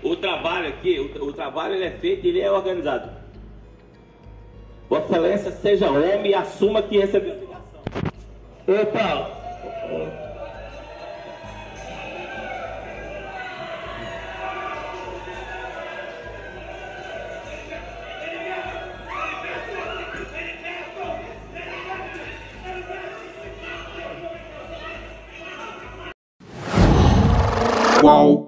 O trabalho aqui, o trabalho ele é feito e ele é organizado. Vossa Excelência, seja homem e assuma que recebeu a ligação. Opa! Qual?